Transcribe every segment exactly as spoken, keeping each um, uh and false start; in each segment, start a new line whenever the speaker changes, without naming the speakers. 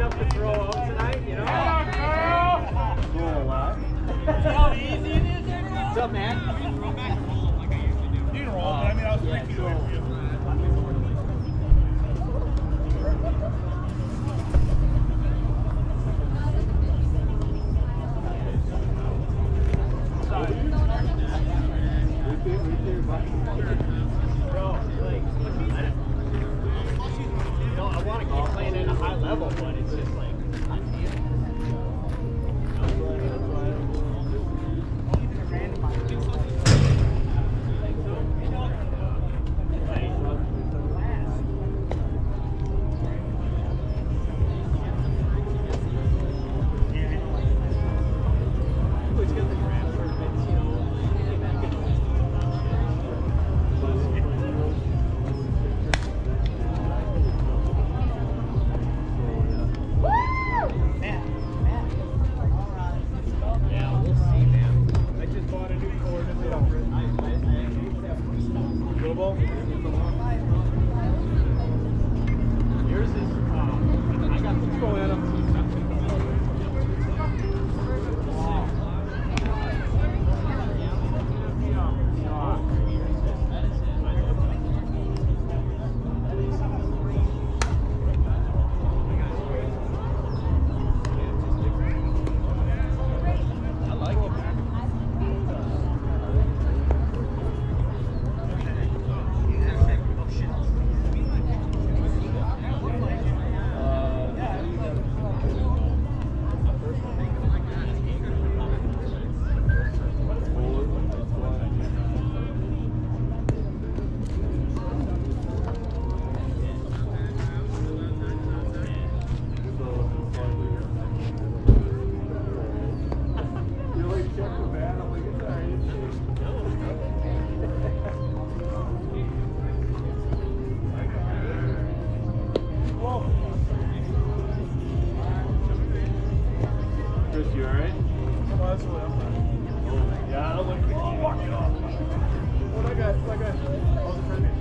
enough to throw out tonight, you know?
Cool, what?
See how easy it is there?
What's up, man?
You can roll, but I mean, I was three feet away from you.
No, I want to keep playing at a high level, but it's just like, I'm Yours is, uh, I got the throw at him. I like it. Chris, you alright?
Oh, that's really up there.
Yeah, I don't like
Oh, walk it off. What I got? What I got? Oh, the tournament.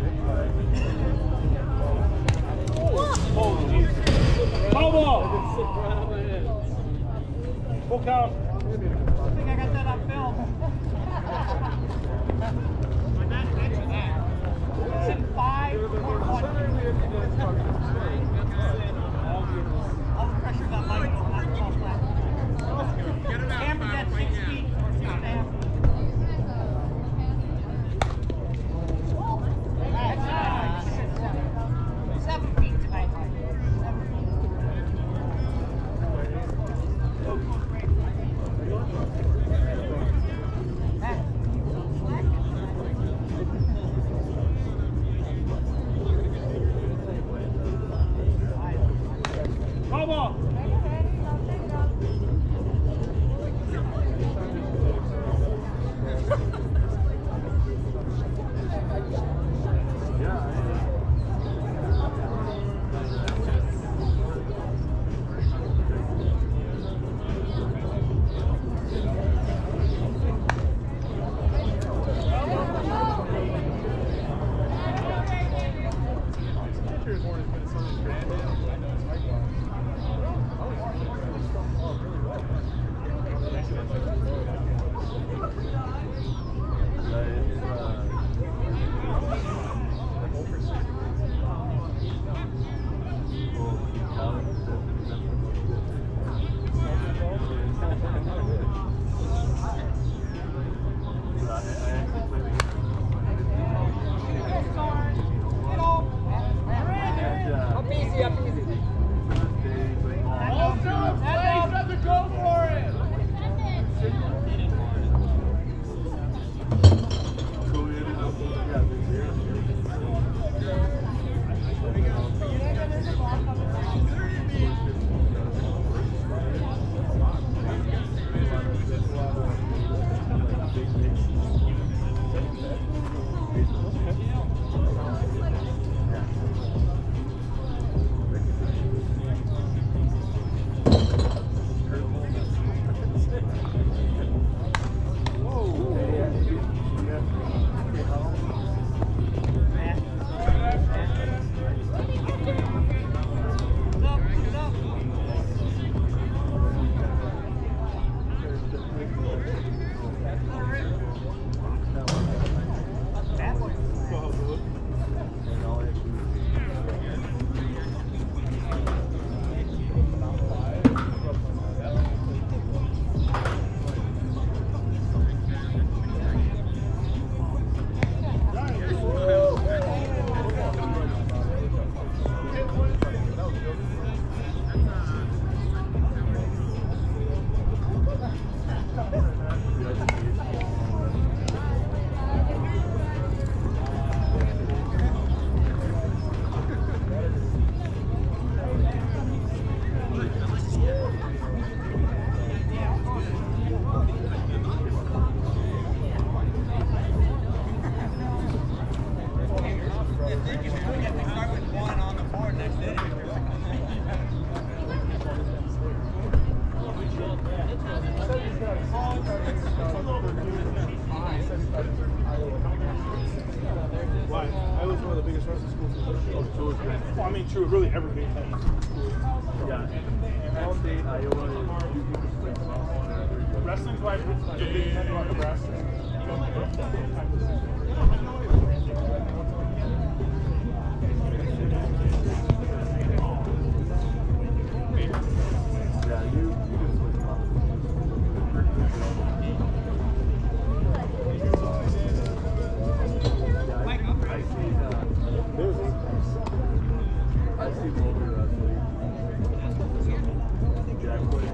Oh, Jesus.
Foul ball. Full count.
I think I got that on film. It's in five or one. All the pressure's on Michael. Not the ball flat. Cameron's at six feet or six and a half. That's nice. Seven feet tonight.
Foul ball. Pitcher's horn has been so much grand. I know it's like
So it's good.
Well, I mean, true, really every Big Ten.
Yeah. All State, Iowa, is
Wrestling's why the Big Ten about Nebraska.
yeah, you, you can switch off. Yeah, I, I see, uh, I see Boulder wrestling. Yeah, I quit.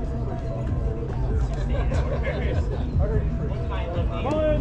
Come on!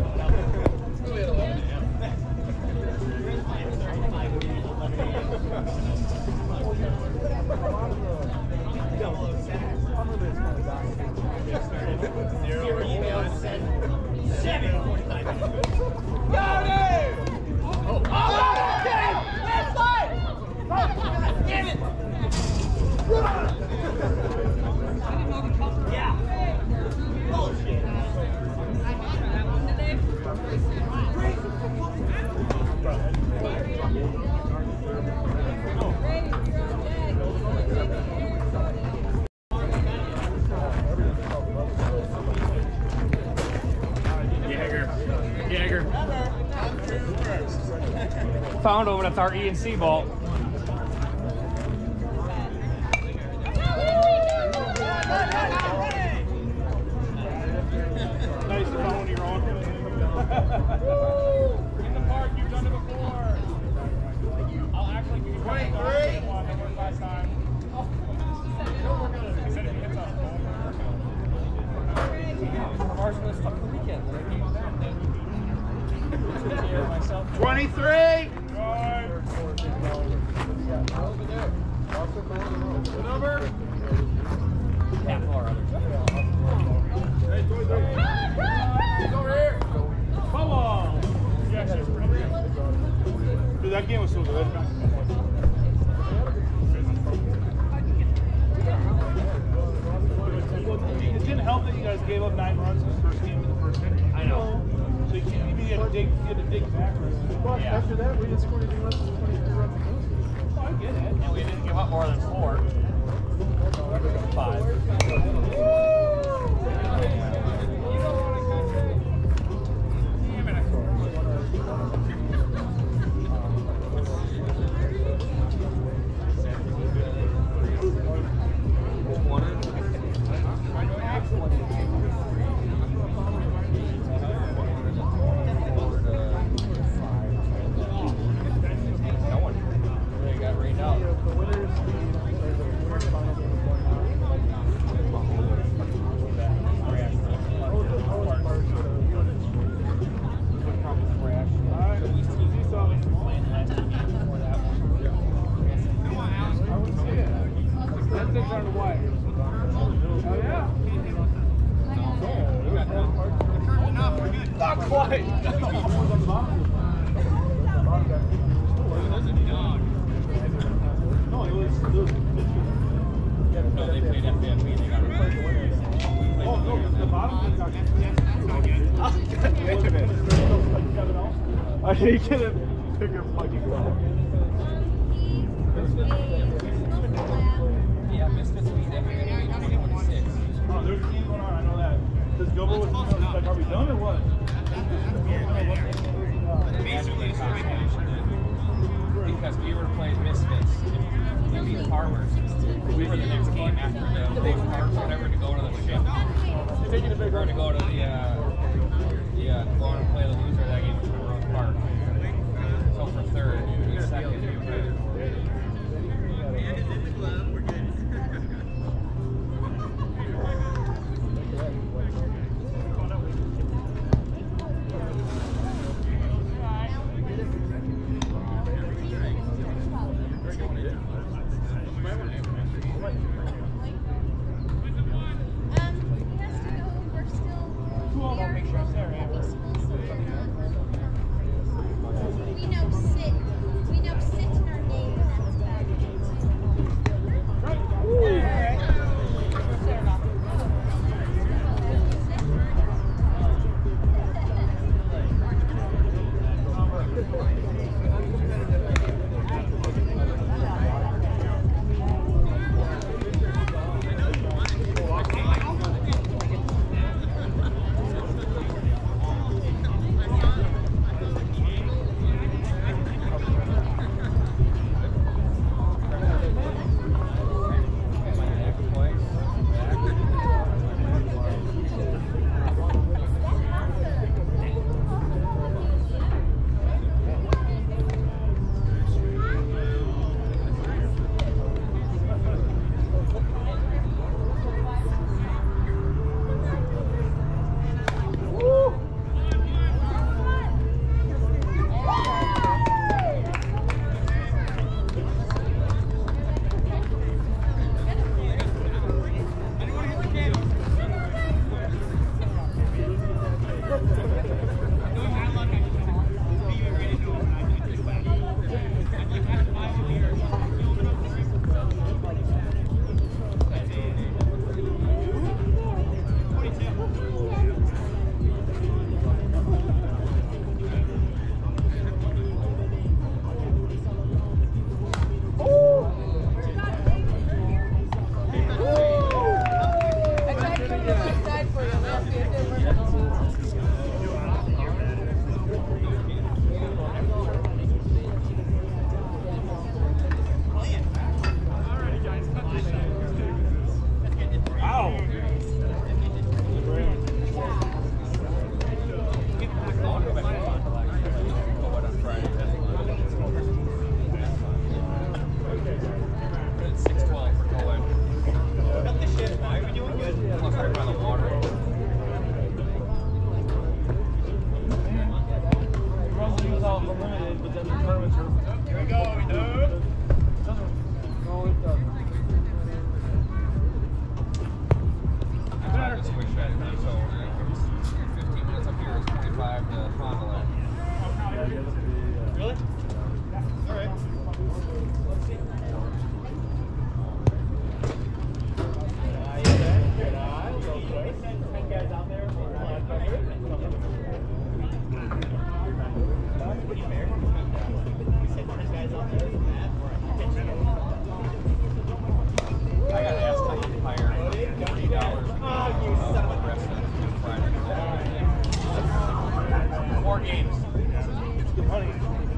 Found over, that's our E and C ball.
Nice to know when you're on. In the park, you've done it before. I'll act like you can twenty-three. One last time. He said if he hits us.
Marshall's fucking weekend.
twenty-three.
What number?
Half or other.
Hey, twenty-three. He's over here. Come on. Yeah, shit, pretty good. Dude, that game was so good. It didn't help that you guys gave up nine runs in the first game of the first inning.
I know.
So you can't even get a dig, get a dig backwards.
But
Yeah.
after that, we didn't score anything less than twenty-three runs.
Oh, I get it.
And we didn't give up more than four. Five. No one. They got rained out.
The winners, the winners final game is going on.
Not quite. No, it was. It was
No, they played F B F B. They got replaced.
oh, no, the bottom thing got
I hate getting pick a fucking ball.
Yeah, Misfits beat F B F B twenty-six.
Oh, there's a game going on, I know that. Does Gilbo was like, are we done or what?
Because we were playing Misfits. We beat Farmers. We were the next game after the big park, whatever, to go to the ship.
You're taking a big
We're
run
to go to the, uh, the uh, go on and play the loser of that game, which was Rose Park. So for third, we were second. We were third.
We know sit. We know sit in our name, and that's about it.
got so fifteen minutes up here is twenty-five to Fond du Lac.
Yeah, you have to be, uh,
Really? All right.
I got asked how you hire forty dollars the rest of the Friday. Four games.
Good money.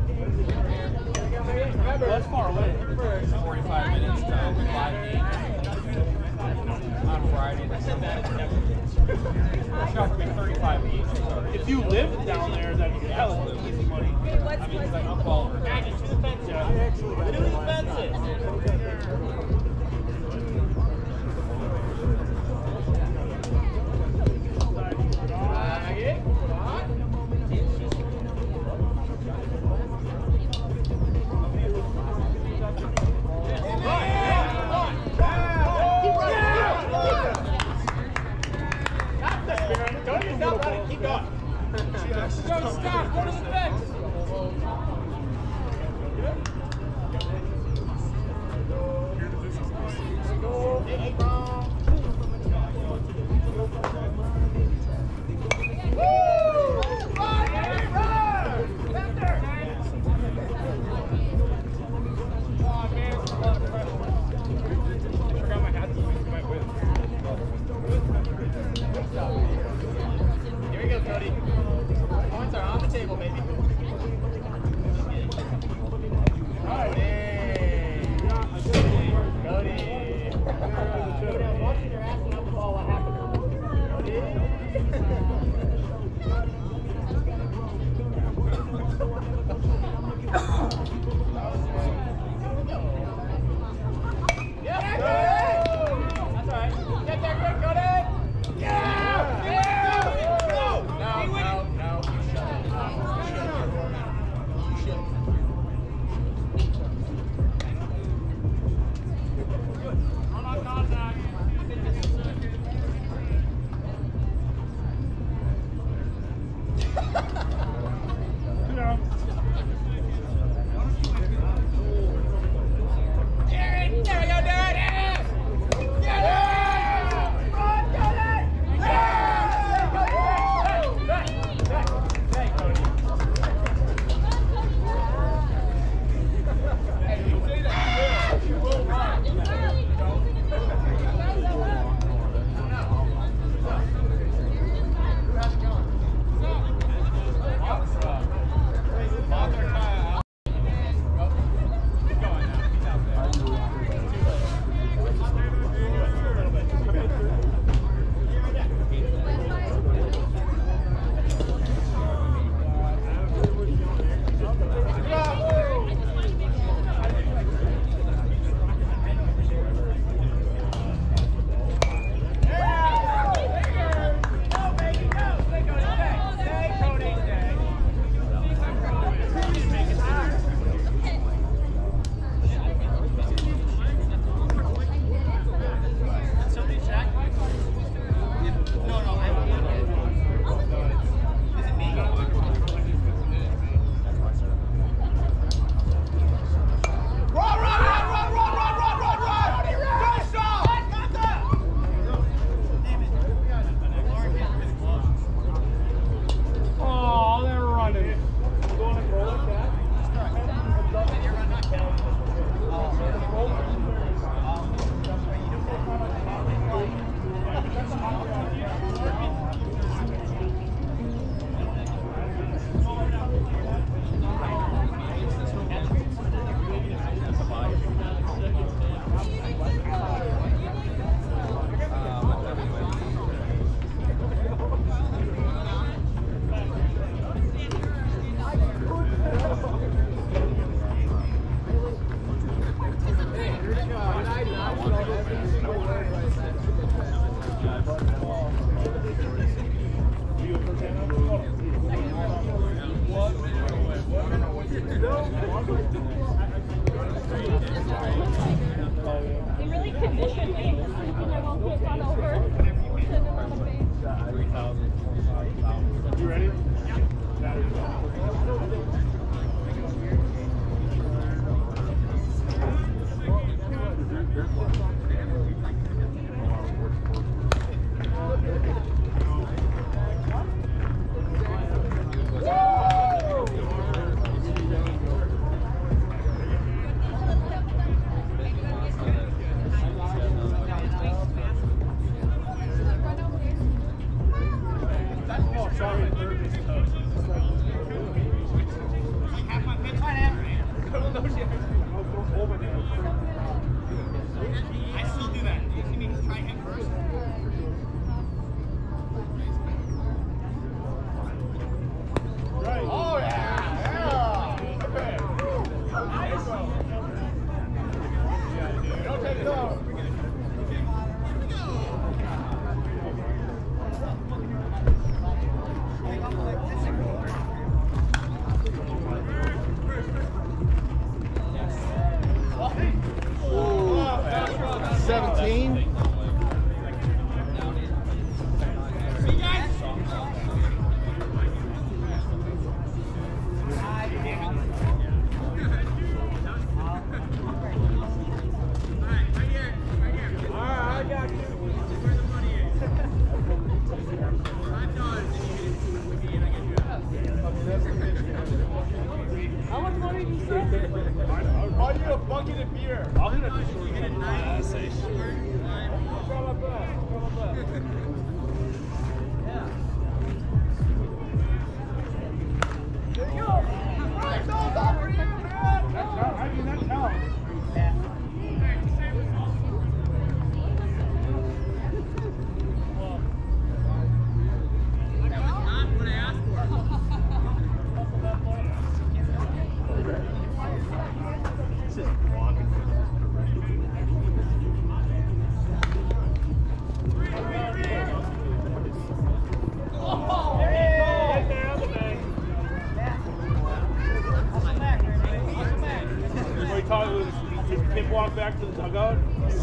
That's far away.
forty-five minutes to five games on Friday. That's not bad. It's got to be thirty-five games.
If you live down there, then hell, it's easy money.
I mean, it's like up all over.
To the fence, yeah. To the fences. Don't even stop running, keep going.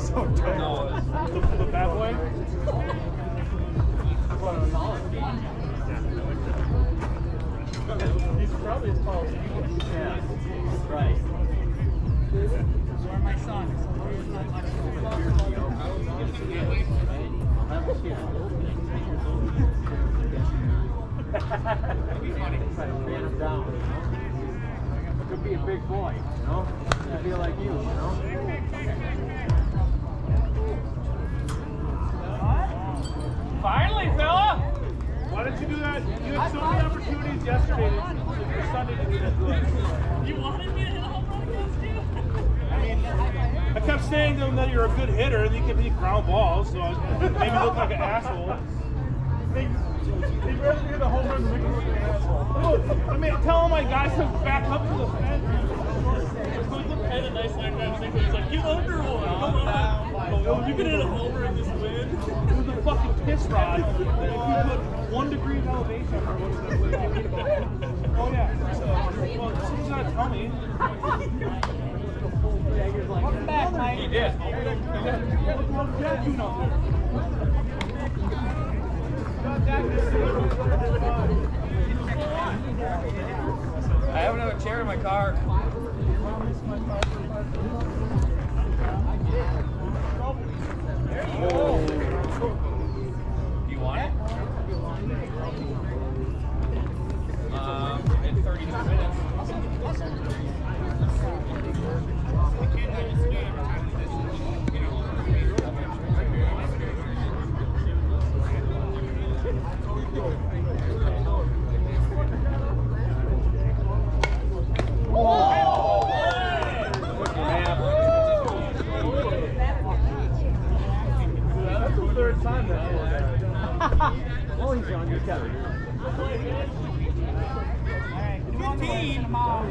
so tight.
No, it's
The, the bad boy? He's probably as tall as you.
Yeah. Right.
So are my sons.
Man him down, you know? Could be a big boy, you know? Could be like you, you know?
finally, fella.
Why didn't you do that? You had so many opportunities yesterday to, for Sunday to do that.
You wanted me to hit a home run against you?
I mean, I kept saying to him that you're a good hitter and you can hit ground balls, so I made me look like an asshole. He'd rather hit a home run than make me look like an asshole. I mean, tell my guys to back up to the fence.
I had a nice line drive thing, but he's like, get under one, come on. You can hit a homer in this wind.
It was a fucking piss rod. If you put one degree of elevation or what's that? Oh yeah. Well, someone's gotta tell me.
Welcome back, Mike.
He did. I have another chair in my car. There you go. Do you want it? Um, in thirty-two minutes.
That's the third time that.
Oh, he's on your cover.
fifteen.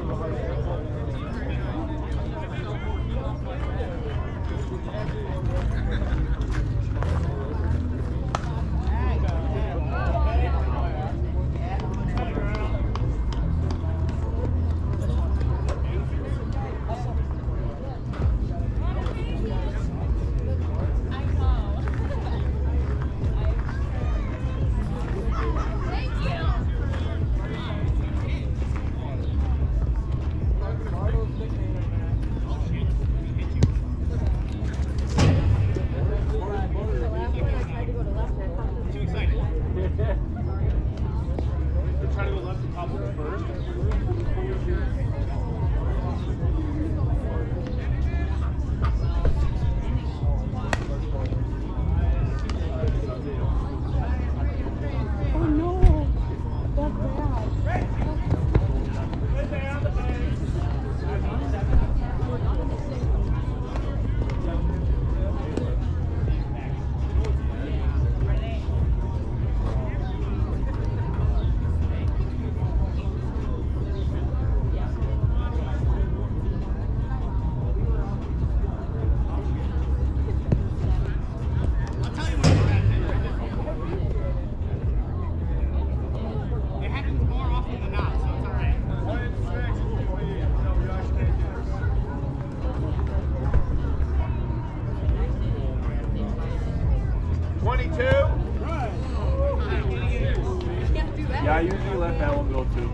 Yeah, I usually let that one go too.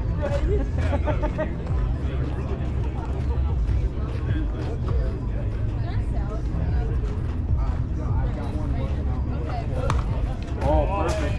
Oh, perfect.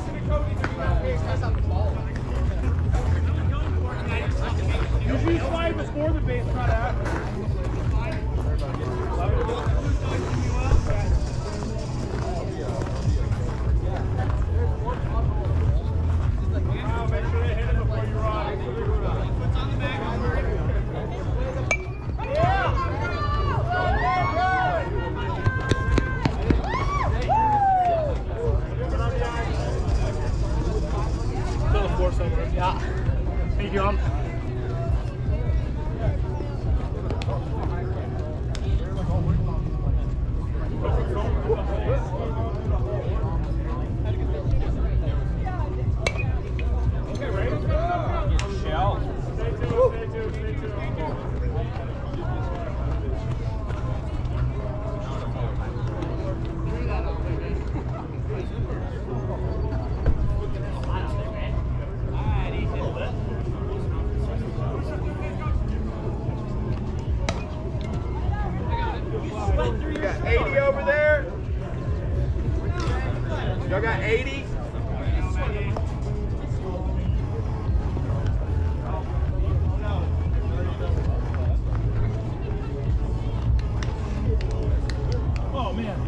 Usually slide before the base, not after. Wow, make sure they hit it before you run. What's on the back? Still the floor somewhere. Yeah. Thank you, John.
eighty over there? Y'all got eighty?
Oh, man.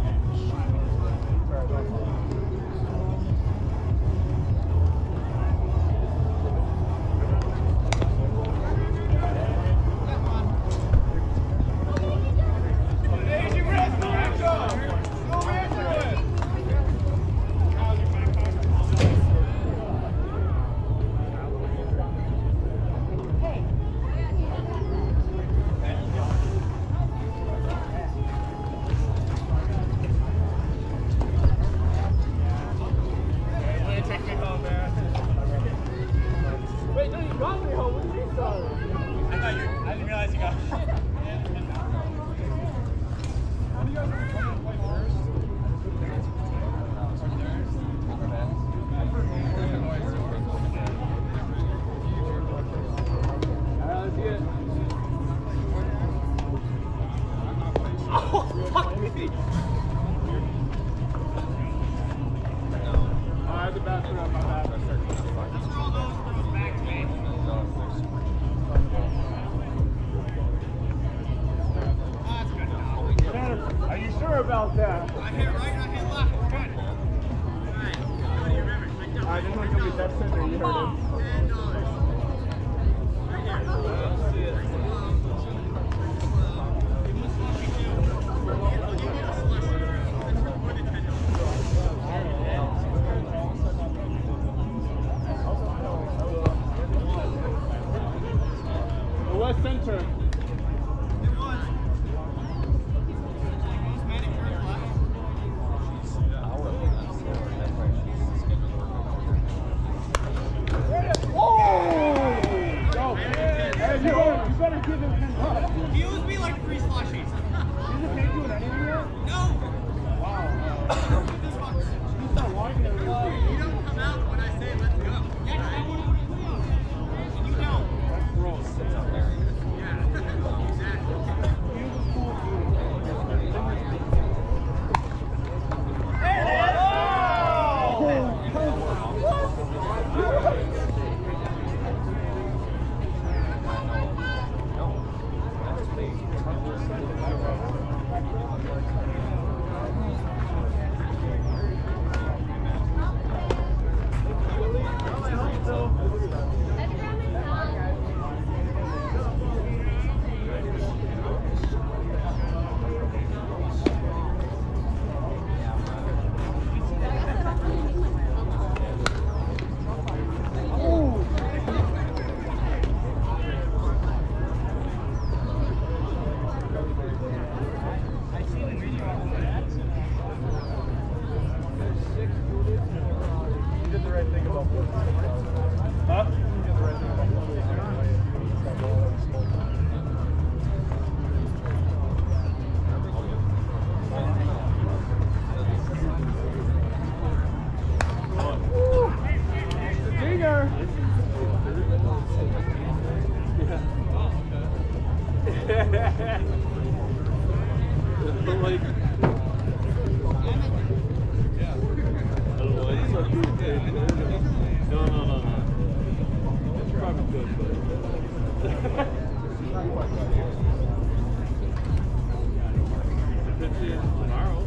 Are you sure about that?
I hit right, I hit left. Good. Alright. What do you remember?
I just want to be that center. You heard him.
ten dollars. Right here.
The West Center.
He owes me like three slushies.
Is it paid you in anything yet?
No!
Wow.
This one.
He's not walking everywhere.
You don't come out when I say let's go. Yeah, I want to go. And you don't.
That's gross.
Yeah, exactly.
He was a cool dude. Like, No, no, no, no. It's probably good, but. Tomorrow.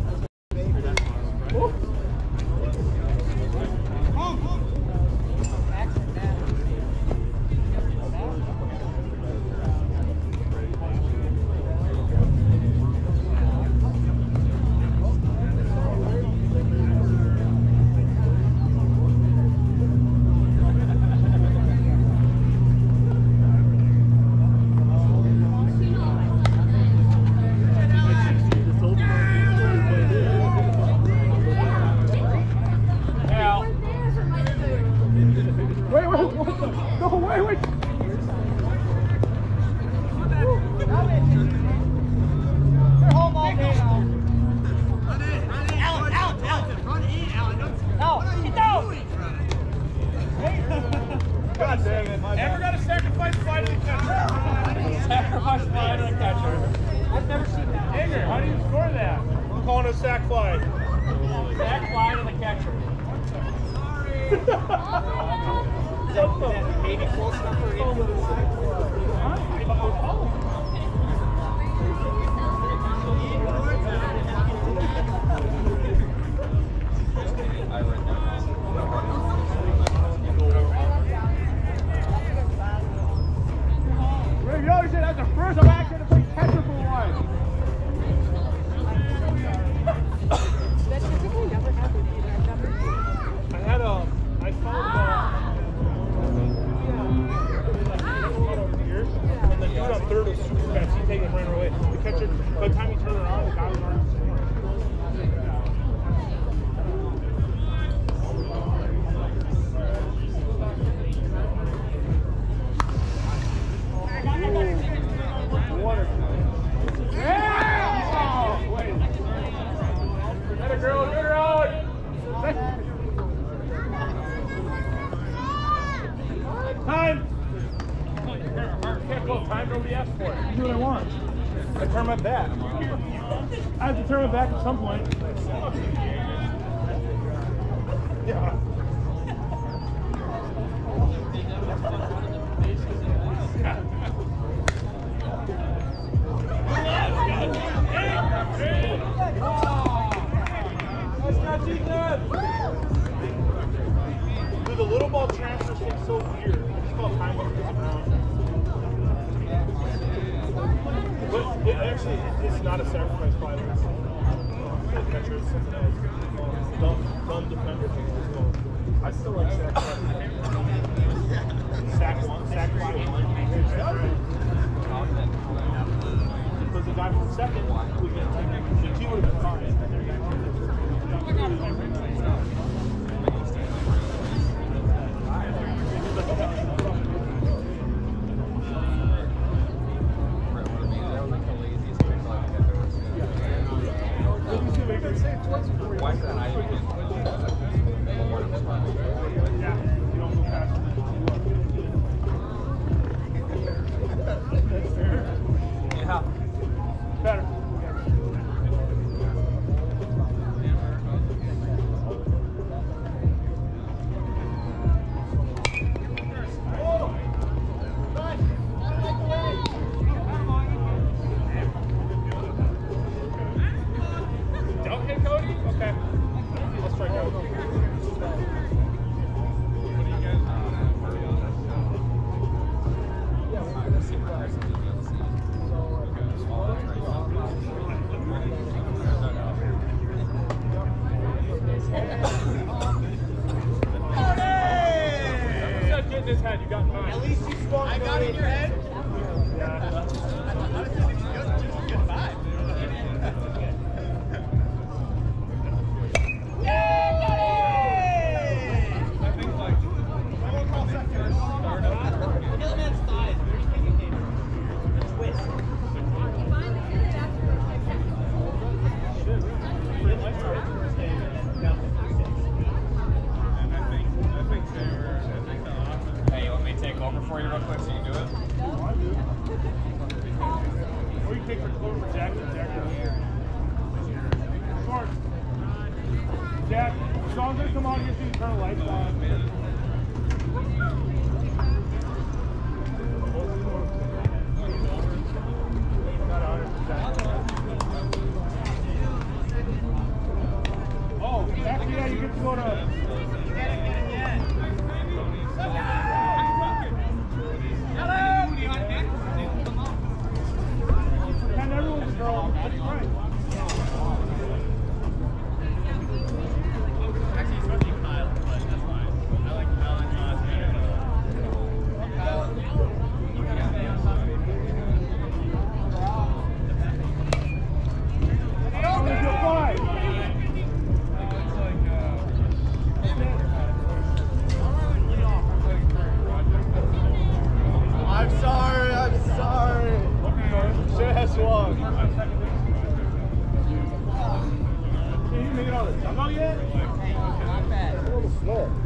Jack, Sean's gonna come out here so you turn the lights on.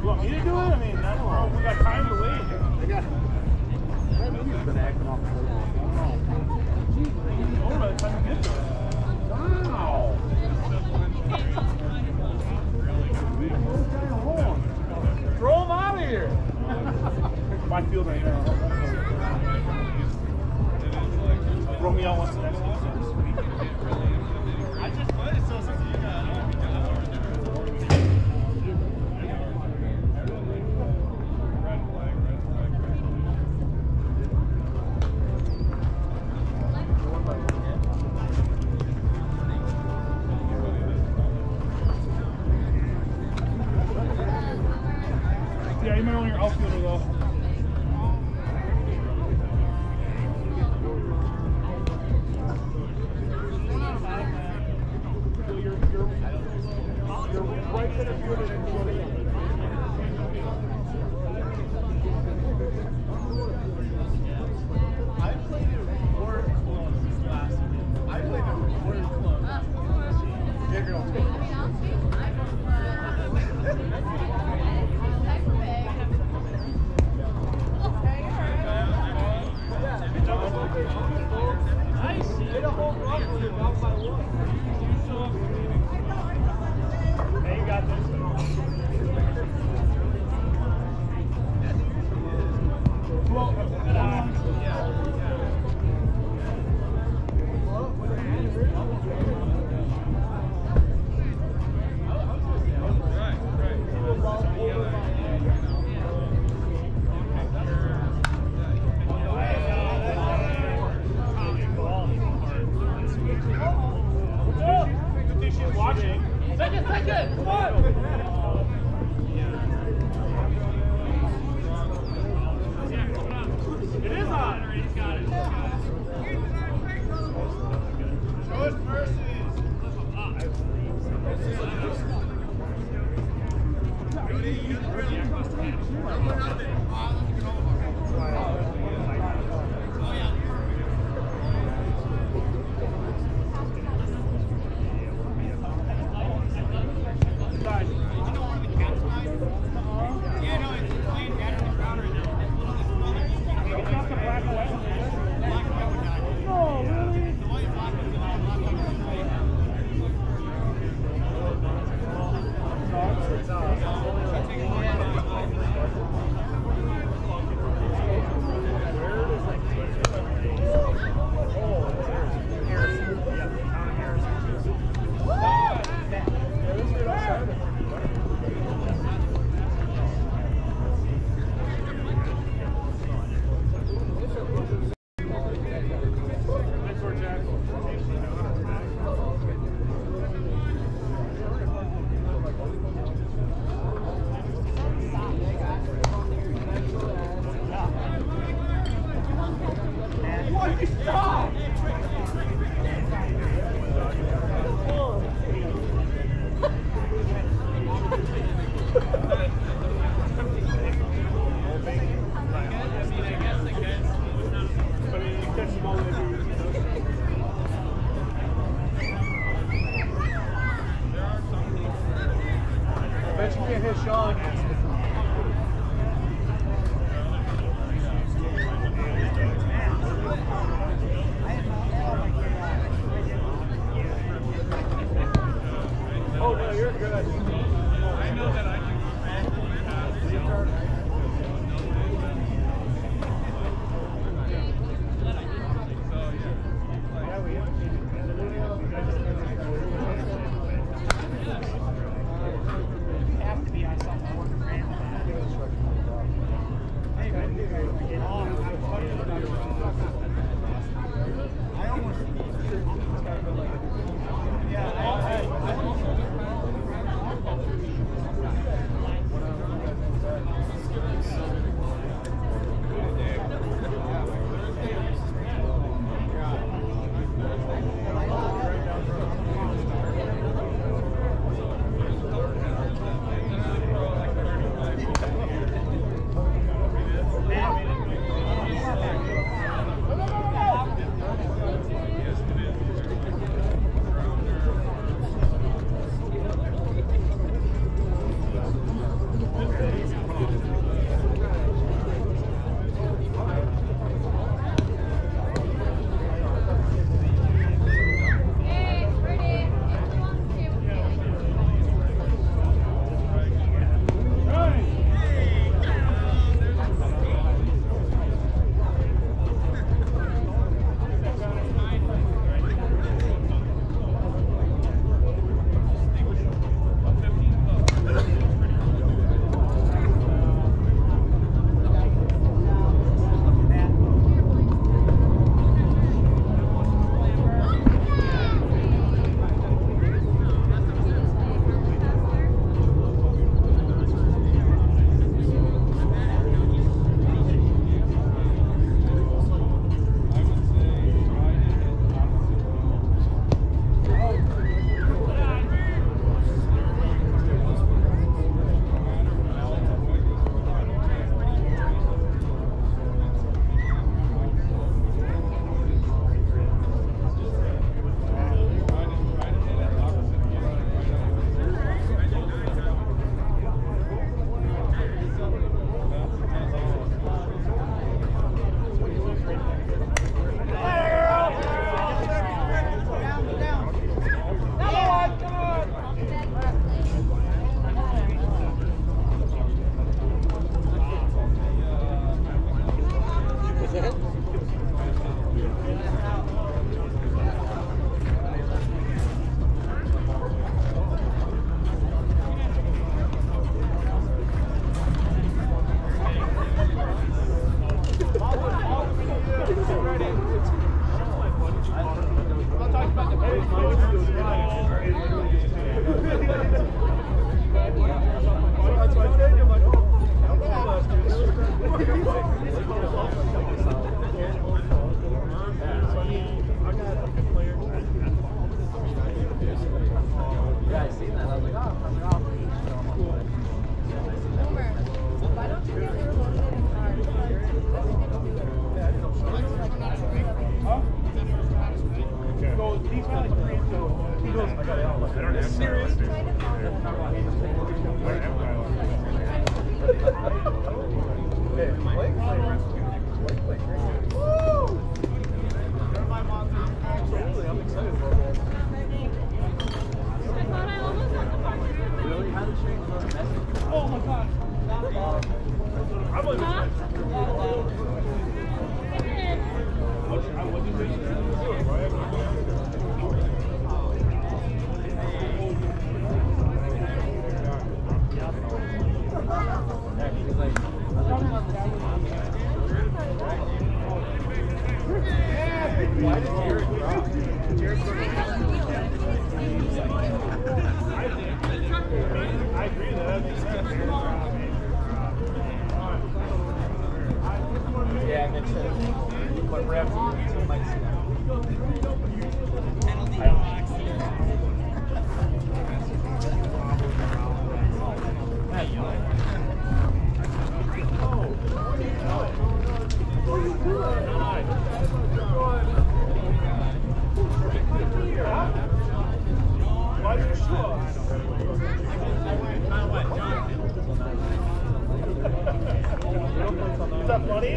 You want me to do it? I mean, that's, oh, we got time to wait.
I got. He's been acting off the
Oh, by the time we get to it.
Wow. Throw him out of here.
It's my field right now. Throw me out once the next game starts.
I just played it so since you got it.
Yeah, you might want your outfielder though.
I played it more close last year. I played it more close. You're going
Hey, you got this. Well, uh, good thing she's watching.
Second, second, come on!
It is on. He's got it.
Show us mercy. Yeah, no, it's playing dead in the ground right now.
It's not the black and white.
Black and white would die.
No, really?
The white and black one's gonna black one goes away.
Why did Jared drop?
I agree with that.
Yeah, makes sense. But Revs might see that.
Penalty
I don't-
box.
Why did you show us? Is that funny?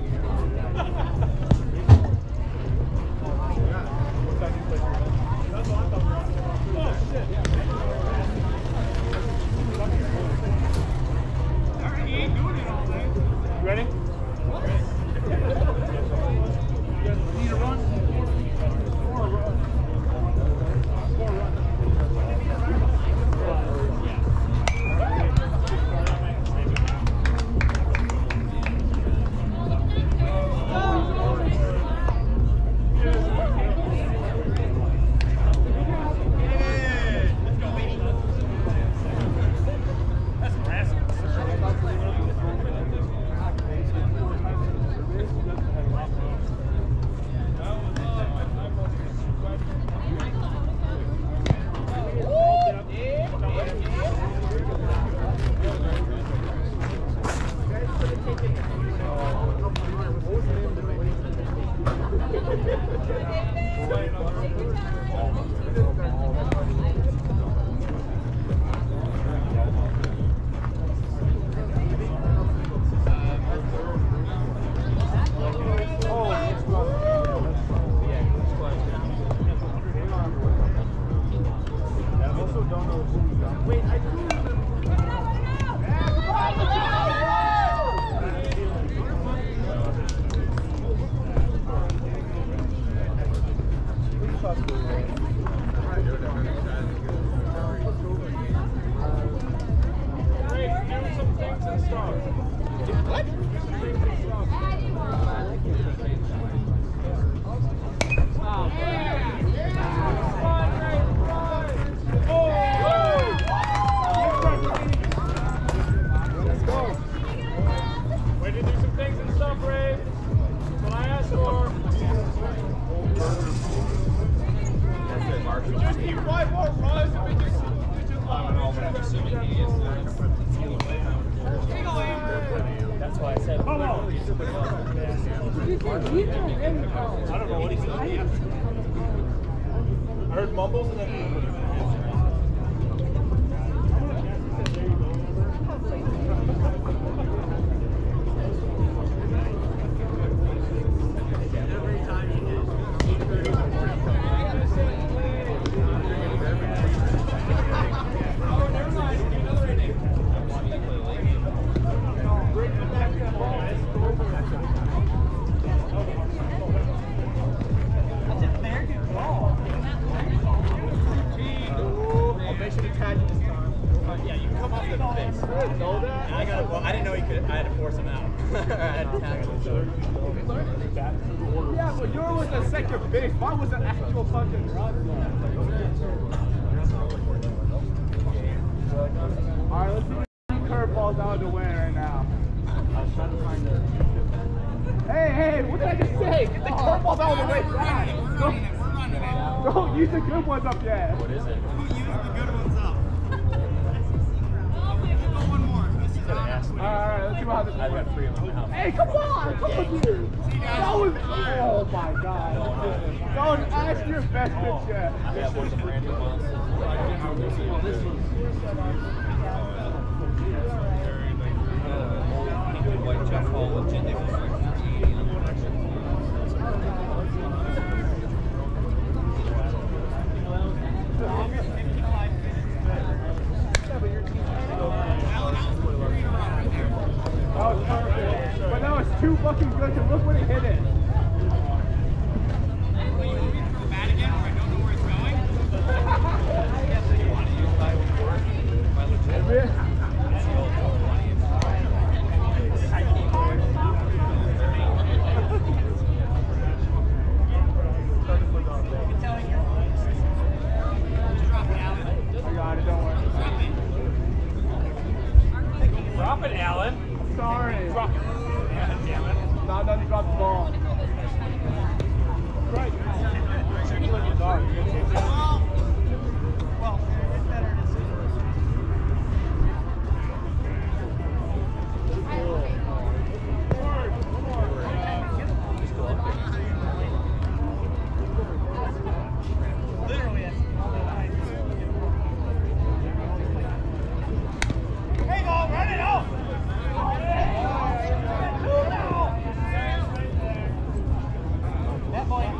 Oh, shit. You ready? You guys need a run? Or a run? Or a run?
sorry.
Drop it. Yeah, damn it.
Not done, you dropped the ball.
Right.
Sorry.
Well, it's better to see. Literally, it's hey, go, run it off! That boy.